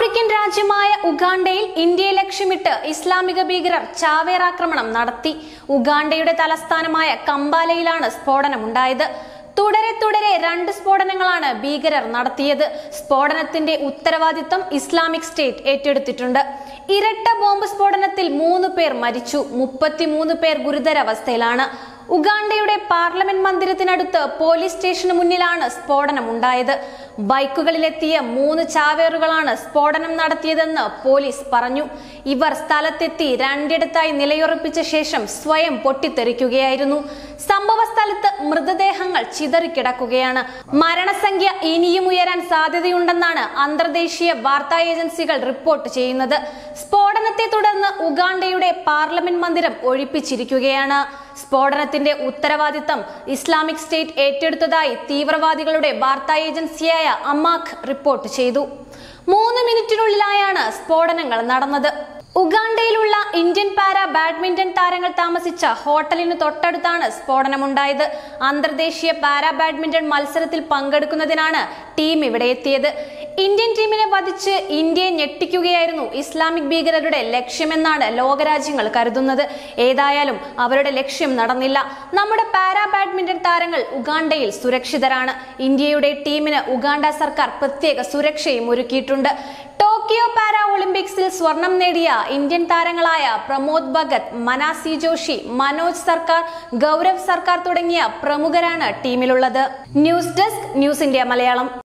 African രാജ്യമായ ഉഗാണ്ടയിൽ ഇന്ത്യയെ ലക്ഷ്യമിട്ട് ഇസ്ലാമിക ഭീകരർ ചാവേറാക്രമണം നടത്തി. ഉഗാണ്ടയുടെ തലസ്ഥാനമായ കമ്പാലയിലാണ് സ്ഫോടനമുണ്ടായത്. തുടരെ രണ്ട് സ്ഫോടനങ്ങളാണ് ഭീകരർ നടത്തിയത്. സ്ഫോടനത്തിന്റെ ഉത്തരവാദിത്തം ഇസ്ലാമിക് സ്റ്റേറ്റ് ഏറ്റെടുത്തിട്ടുണ്ട്. ഇരട്ട ബോംബ് സ്ഫോടനത്തിൽ 3 പേർ മരിച്ചു, 33 പേർ ഗുരുതരാവസ്ഥയിലാണ്. ഉഗാണ്ടയുടെ പാർലമെന്റ് മന്ദിരത്തിനടുത്ത് പോലീസ് സ്റ്റേഷന് മുന്നിലാണ് സ്ഫോടനമുണ്ടായത്. ബൈക്കുകളിലെത്തിയ 3 ചാവേറുകളാണ് സ്ഫോടനം നടത്തിയതെന്ന് പോലീസ് പറഞ്ഞു. ഇവർ സ്ഥലത്തെത്തി രണ്ടിടത്തായി നിലയുറപ്പിച്ച ശേഷം സ്വയം പൊട്ടിത്തെറിക്കുകയായിരുന്നു. സംഭവ സ്ഥലത്ത് മൃതദേഹങ്ങൾ ചിതറിക്കിടക്കുകയാണ്. മരണസംഖ്യ ഇനിയും ഉയരാൻ സാധ്യതയുണ്ടെന്നാണ് അന്തർദേശീയ വാർത്താ ഏജൻസികൾ റിപ്പോർട്ട് ചെയ്യുന്നത്. സ്ഫോടനത്തെ തുടർന്ന് ഉഗാണ്ടയുടെ പാർലമെന്റ് മന്ദിരം ഒഴിപ്പിച്ചിരിക്കുകയാണ്. സ്ഫോടനത്തിന്റെ ഉത്തരവാദിത്തം ഇസ്ലാമിക് സ്റ്റേറ്റ് ഏറ്റെടുത്തതായി തീവ്രവാദികളുടെ വാർത്താ ഏജൻസിയായ അമാഖ് റിപ്പോർട്ട് ചെയ്തു. 3 മിനിറ്റിനുള്ളിലായാണ് സ്ഫോടനങ്ങൾ നടന്നത്. ഉഗാണ്ടയിലുള്ള ഇന്ത്യൻ പാരാ ബാഡ്മിന്റൺ താരങ്ങൾ താമസിച്ച ഹോട്ടലിന് തൊട്ടടുത്താണ് സ്ഫോടനമുണ്ടായത്. അന്തർദേശീയ പാരാ ബാഡ്മിന്റൺ മത്സരത്തിൽ പങ്കെടുക്കുന്നതിനാണ് ടീം ഇവിടെ എത്തിയത്. ഇന്ത്യൻ ടീമിനെ വധിച്ച് ഇന്ത്യയെ ഞെട്ടിക്കുകയായിരുന്നു ഇസ്ലാമിക് ഭീകരരുടെ ലക്ഷ്യമെന്നാണ് ലോകരാജ്യങ്ങൾ കരുതുന്നത്. ഏതായാലും അവരുടെ ലക്ഷ്യം നടന്നില്ല. നമ്മുടെ പാരാ ബാഡ്മിന്റൺ താരങ്ങൾ ഉഗാണ്ടയിൽ സുരക്ഷിതരാണ്. ഇന്ത്യയുടെ ടീമിന് ഉഗാണ്ട സർക്കാർ പ്രത്യേക സുരക്ഷയും ഒരുക്കിയിട്ടുണ്ട്. ടോക്കിയോ പാരാ ഒളിമ്പിക്സിൽ സ്വർണം നേടിയ ഇന്ത്യൻ താരങ്ങളായ പ്രമോദ് ഭഗത്, മനാസി ജോഷി, മനോജ് സർക്കാർ, ഗൗരവ് സർക്കാർ തുടങ്ങിയ പ്രമുഖരാണ് ടീമിലുള്ളത്. News desk, news India Malayalam.